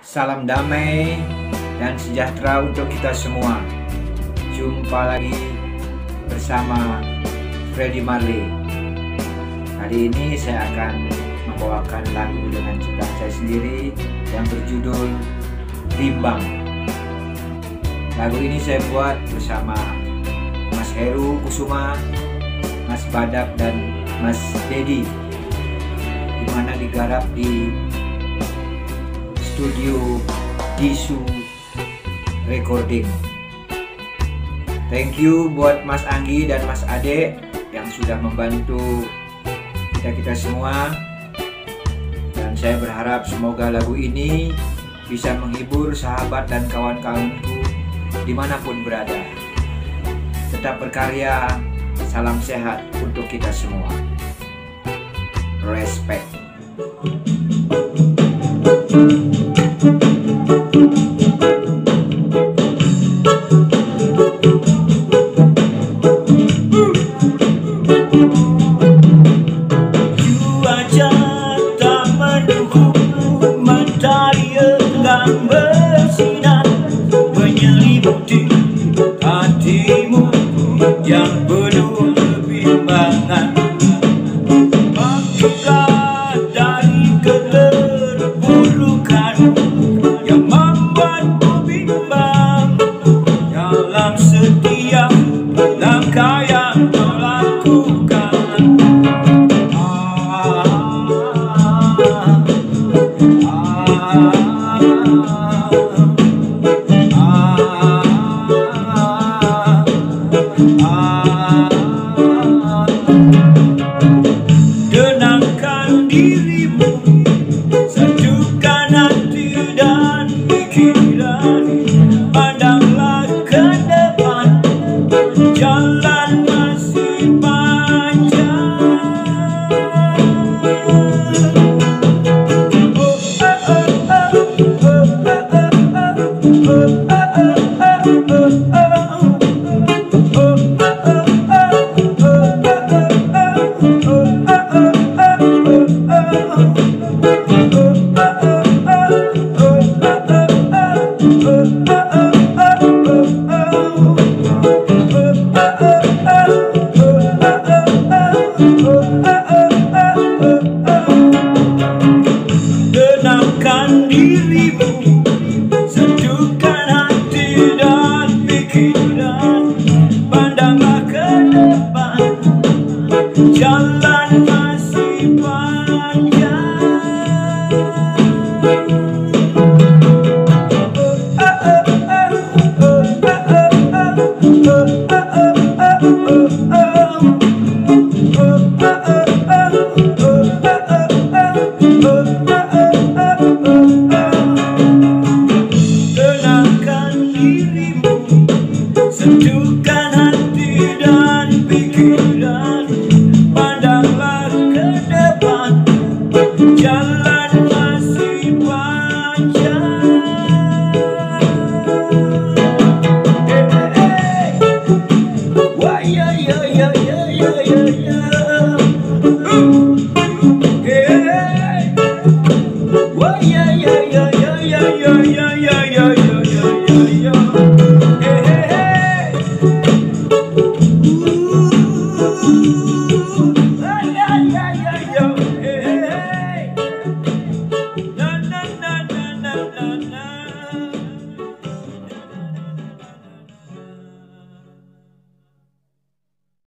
Salam damai dan sejahtera untuk kita semua. Jumpa lagi bersama Freddy Marley. Kali ini saya akan membawakan lagu dengan ciptaan saya sendiri yang berjudul Bimbang. Lagu ini saya buat bersama Mas Heru Kusuma, Mas Badak dan Mas Dedi, dimana digarap di studio Disu Recording. Thank you buat Mas Anggi dan Mas Ade yang sudah membantu kita semua, dan saya berharap semoga lagu ini bisa menghibur sahabat dan kawan-kawanku dimanapun berada. Tetap berkarya, salam sehat untuk kita semua. Respect. Cuaca tak mendukung, matahari enggan bersinar, menyelimuti hatimu yang penuh kebimbangan. Apakah dari keterpurukan yang membuatmu bimbang dalam setiap langkah yang kau lakukan? Tenangkan dirimu, satukan hati dan pikiran, pandanglah ke depan, jalan masih panjang. Tenangkan dirimu,